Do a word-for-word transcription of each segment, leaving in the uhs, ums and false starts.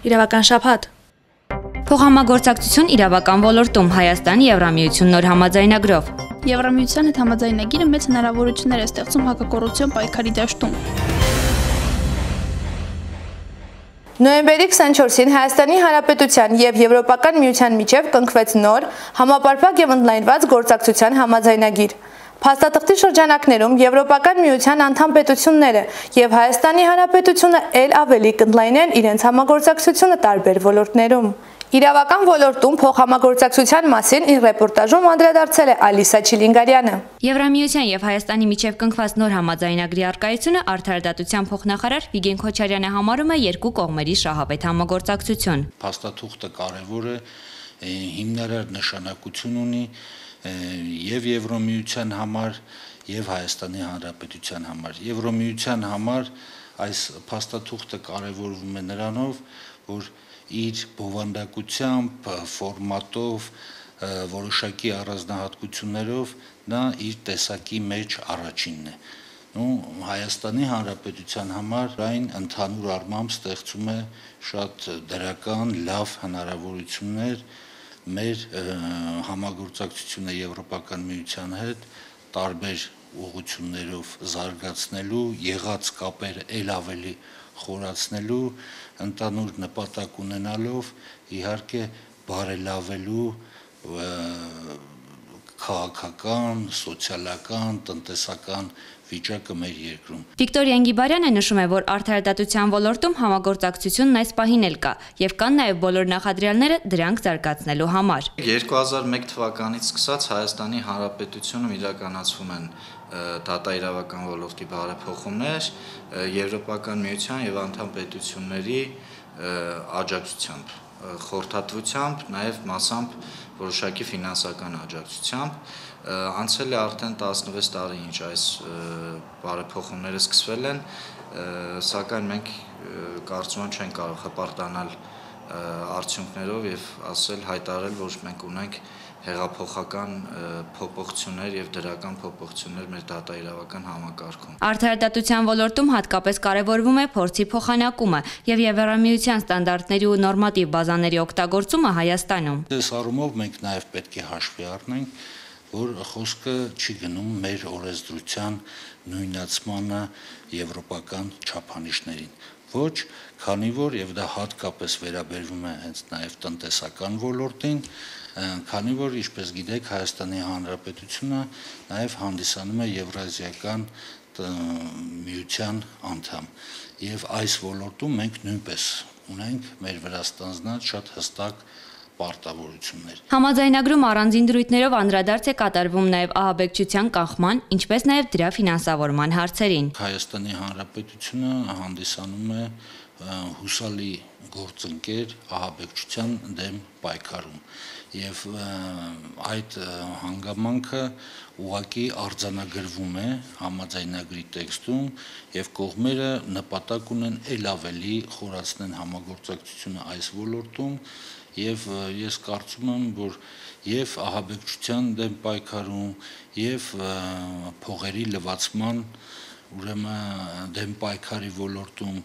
Իրավական շաբաթ։ Փոխհամագործակցություն իրավական ոլորտում Հայաստան Եվրամիություն նոր համաձայնագրով։ Եվրամիության հետ համաձայնագիրը մեծ հնարավորություններ է ստեղծում հակակոռուպցիոն պայքարի դաշտում։ Նոյեմբերի քսանչորսին Հայաստանի Հանրապետության և Եվրոպական միության միջև կնքվեց նոր, համապարփակ և ընդլայնված գործակցության համաձայնագիր։ Փաստաթղթի շրջանակներում Եվրոպական միության անդամ պետությունները և Հայաստանի Հանրապետությունը ել ավելի կընդլայնեն իրենց համագործակցությունը տարբեր ոլորտներում։ Իրավական ոլորտում փոխհամագործակցության մասին իր ռեպորտաժում անդրադարձել է Ալիսա Չիլինգարյանը։ Եվրամիության և Հայաստանի միջև կնքված նոր համաձայնագրի առկայությունը արդարադատության փոխնախարար Վիգեն Քոչարյանը համարում է երկու կողմերի շահավետ համագործակցություն։ Փաստաթուղթը կարևոր է, հիմնարար նշանակություն ունի և Եվրամիության համար, և Հայաստանի Հանրապետության համար։ Եվրամիության համար այս փաստաթուղթը կարևորվում է նրանով, որ իր բովանդակությամբ, ֆորմատով, որոշակի առանձնահատկություններով նա իր տեսակի մեջ առաջինն է։ Հայաստանի Հանրապետության համար այն ընդհանուր առմամբ ստեղծում է շատ դրական, լավ հնարավորություններ մեր համագործակցությունը Եվրոպական միության հետ տարբեր ուղղություններով զարգացնելու, եղած կապերը ել ավելի խորացնելու, ընդհանուր նպատակ ունենալով իհարկե բարելավելու քաղաքական, սոցիալական, տնտեսական վիճակը մեր երկրում։ Վիկտորիա Ընգիբարյանը նշում է, որ արդարադատության ոլորտում համագործակցությունն այս պահին էլ կա, և կան նաև բոլոր նախադրյալները դրանք զարգացնելու համար։ երկու հազար մեկ թվականից սկսած Հայաստանի Հանրապետությունում իրականացվում են դատաիրավական ոլորտի բարեփոխումներ Եվրոպական միության և անդամ պետությունների աջակցությամբ, խորհրդատվությամբ, նաև մասամբ որոշակի ֆինանսական աջակցությամբ։ Անցել է արդեն տասնվեց տարի, ինչ այս բարեփոխումները սկսվել են, սակայն մենք կարծում եմ չենք կարող հպարտանալ արդյունքներով և ասել, հայտարարել, որ մենք ունենք հեղափոխական փոփոխություններ և դրական փոփոխություններ մեր դատաիրավական համակարգում։ Արդարադատության ոլորտում հատկապես կարևորվում է փորձի փոխանակումը և Եվրամիության ստանդարտների ու նորմատիվ բազաների օգտագործումը Հայաստանում։ Այս առումով մենք նաև պետք է հաշվի առնենք, որ խոսքը չի գնում մեր օրենսդրության նույնացմանը եվրոպական չափանիշներին։ Ոչ, քանի որ, և դա հատկապես վերաբերվում է հենց նաև տնտեսական ոլորտին, քանի որ, ինչպես գիտեք, Հայաստանի Հանրապետությունը նաև հանդիսանում է Եվրազիական միության անդամ, և այս ոլորտում մենք նույնպես ունենք մեր վրա ստանձնած շատ հստակ պարտավորություններ։ Համաձայնագրում առանձին դրույթներով անդրադարձ է կատարվում նաև ահաբեկչության կանխման, ինչպես նաև դրա ֆինանսավորման հարցերին։ Հայաստանի Հանրապետությունը հանդիսանում է հուսալի գործընկեր ահաբեկչության դեմ պայքարում, և այդ հանգամանքը ուղղակի արձանագրվում է համաձայնագրի տեքստում, և կողմերը նպատակ ունեն ել ավելի խորացնել համագործակցությունը այս ոլորտում, և ես կարծում եմ, որ և ահաբեկչության դեմ պայքարում, և փողերի լվացման դեմ պայքարի ոլորտում,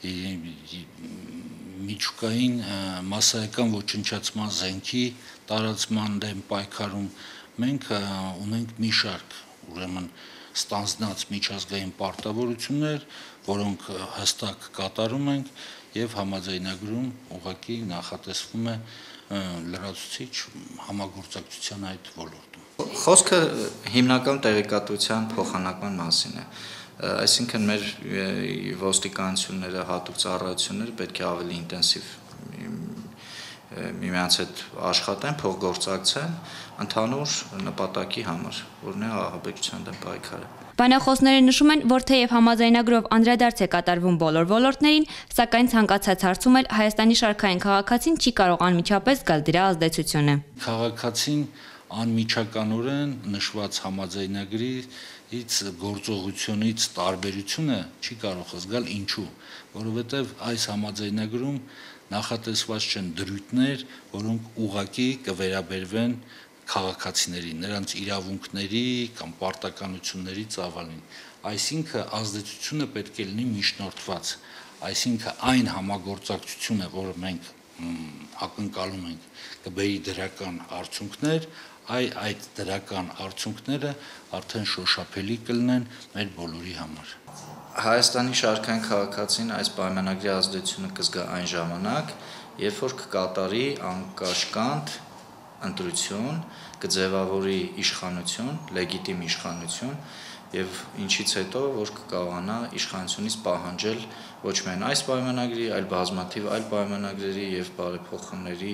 միջուկային մասսայական ոչնչացման զենքի տարածման դեմ պայքարում մենք ունենք մի շարք ստանձնած միջազգային պարտավորություններ, որոնք հստակ կատարում ենք, և համաձայնագրում ուղղակի նախատեսվում է լրացուցիչ համագործակցության այդ ոլորտում։ Խոսքը հիմնական տեղեկատվության փոխանակման մասին է, այսինքն մեր ոստիկանությունները, հատուկ ծառայությունները պետք է ավելի ինտենսիվ միմյանց հետ աշխատեն, փոխգործակցեն ընդհանուր նպատակի համար, որն է ահաբեկչության դեմ պայքարը։ Բանախոսները նշում են, որ թեև համաձայնագրով անդրադարձ է կատարվում բոլոր ոլորտներին, սակայն ցանկացած հարցում էլ Հայաստանի շարքային քաղաքացին չի կարող անմիջապես զգալ դրա ազդեցությունը։ Քաղաքացին անմիջականորեն նշված համաձայնագրից գործողությունից տարբերությունը չի կարող զգալ, ինչու, որովհետև այս համաձայնագրում նախատեսված չեն դրույթներ, որոնք ուղղակի կվերաբերվեն քաղաքացիներին, նրանց իրավունքների կամ պարտականությունների ծավալին։ Այսինքն ազդեցությունը պետք է լինի միջնորդված այսինքն այն համագործակցությունը, որը մենք ակնկալում ենք կբերի դրական արդյունքներ, այ այդ դրական արդյունքները արդեն շոշափելի կլինեն մեր բոլորի համար։ Հայաստանի շարքային քաղաքացին այս պայմանագրի ազդեցությունը կզգա այն ժամանակ, երբ որ կկատարի անկաշկանդ ընտրություն, կձևավորի իշխանություն, լեգիտիմ իշխանություն եւ ինչից հետո որ կկարողանա իշխանությունից պահանջել ոչ միայն այս պայմանագրի, այլ բազմաթիվ այլ պայմանագրերի եւ բարեփոխումների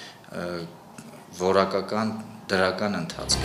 որակական դրական ընթացք։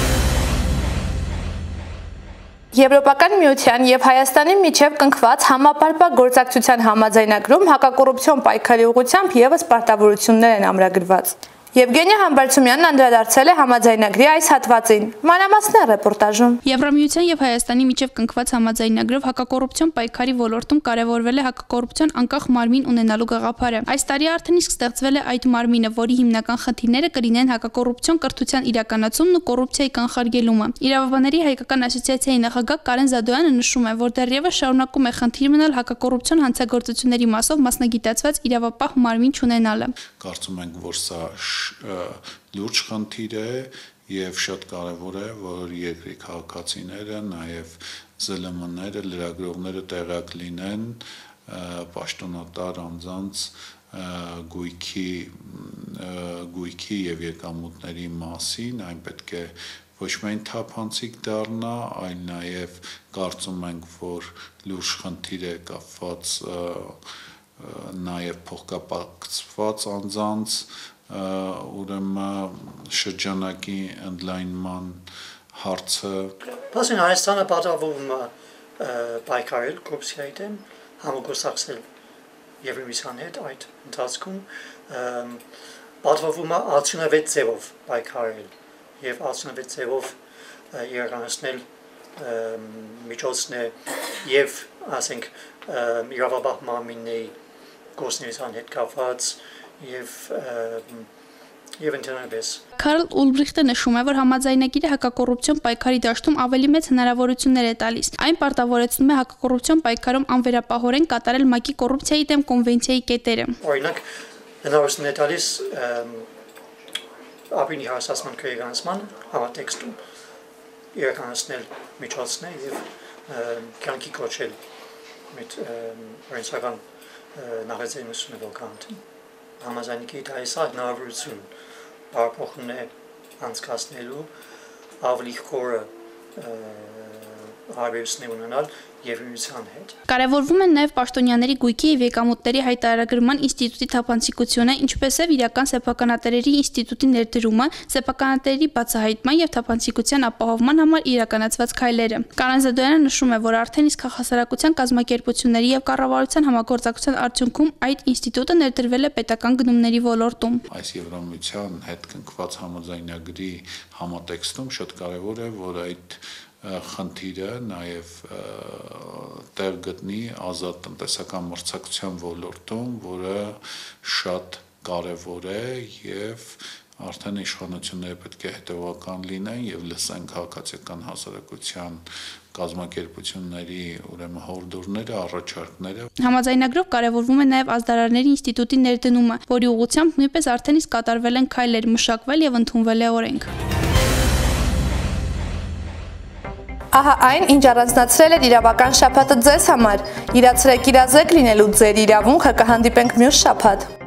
Եվրոպական միության եւ Հայաստանի միջև կնքված համապարփակ գործակցության համաձայնագրում հակակոռուպցիոն պայքարի ուղղությամբ եւս պարտավորություններ են ամրագրված։ Եվգենիա Համբարձումյանն անդրադարձել է համաձայնագրի այս հատվածին։ Մանրամասներ ռեպորտաժում։ Եվրամիության եւ Հայաստանի միջև կնքված համաձայնագրով հակակոռուպցիոն պայքարի ոլորտում կարևորվել է հակակոռուպցիոն անկախ մարմին ունենալու գաղափարը։ Այս տարի արդեն իսկ ստեղծվել է այդ մարմինը, որի հիմնական խնդիրները կլինեն հակակոռուպցիոն կրթության իրականացումն ու կոռուպցիայի կանխարգելումը։ Իրավաբանների հայկական ասոցիացիայի նախագահ Կարեն Զադոյանը նշում է, որ դեռևս շարունակում է խնդիր մնալ հակակոռուպցիոն հանցագործությունների մասով մասնագիտացված իրավապահ մարմին չունենալը։ Կարծում ենք, որ սա լուրջ խնդիր է եւ շատ կարեւոր է, որ երկրի քաղաքացիները, նաեւ զլ մ ները, լրագրողները տեղյակ լինեն պաշտոնատար անձանց գույքի գույքի եւ եկամուտների մասին, այն պետք է ոչ միայն թափանցիկ դառնա, այլ նաեւ կարծում ենք, որ լուրջ խնդիր է կապված նաեւ փոխկապակցված անձանց ուրեմն շրջանակի ընդլայնման հարցը։ Բացին Հայաստանը պատրաստվում է պայքարել կոռուպցիայի դեմ, համագործակցել Եվրամիության հետ այդ ընթացքում պատրաստվում է արդյունավետ ձևով պայքարել եւ արդյունավետ ձևով իրականացնել միջոցներ եւ ասենք իրավապահ մարմինների գործունեության հետ կապված եւ եւ ինտերնետից։ Քարլ Ուլբրիխտը նշում է, որ համաձայնագիրը հակակոռուպցիոն պայքարի դաշտում ավելի մեծ հնարավորություններ է տալիս։ Այն պարտավորեցնում է հակակոռուպցիոն պայքարում անվերապահորեն կատարել ՄԱԿ-ի կոռուպցիայի դեմ կոնվենցիայի կետերը։ Օրինակ, հնարավորություն է տալիս ապրինի հարցասման քրեգանցման համատեքստում իրականացնել միջոցներ եւ կյանքի կոչել mit օրենսական նախաձեռնությունը ոգանտին։ Համաձայնագիրի դայսա հնարավորություն բարեփոխումներ անցկացնելու ավելի խորը հարաբերություններ ունենալ Եվրամիության հետ։ Կարևորվում են նաև պաշտոնյաների գույքի եւ եկամուտների հայտարարագրման ինստիտուտի թափանցիկությունը, ինչպես եւ իրական սեփականատերերի ինստիտուտի ներդրումը, սեփականատերերի բացահայտման եւ թափանցիկության ապահովման համար իրականացված քայլերը։ Կարեն Զադոյանը նշում է, որ արդեն իսկ հասարակության կազմակերպությունների եւ կառավարության համագործակցության արդյունքում այդ ինստիտուտը ներդրվել է պետական գնումների ոլորտում։ Այս Եվրամիության հետ կնքված համաձայնագրի համատեքստում շատ կարեւոր է, որ այդ խնդիրը նաև տեղ գտնի ազատ տնտեսական մրցակցության ոլորտում, որը շատ կարևոր է եւ արդեն իշխանությունները պետք է հետևական լինեն եւ լսեն քաղաքացիական հասարակության կազմակերպությունների ուրեմն հորդորները, առաջարկները։ Համաձայնագրով կարևորվում է նաև ազդարարների ինստիտուտի ներդնումը, որի ուղղությամբ նույնպես արդեն իսկ կատարվել են քայլեր, մշակվել եւ ընդունվել է օրենք։ Ահա այն, ինչ առանձնացրել էր իրավական շաբաթը ձեզ համար։ Իրացրեք իրազեկ լինելու ձեր իրավունքը, կհանդիպենք մյուս շաբաթ։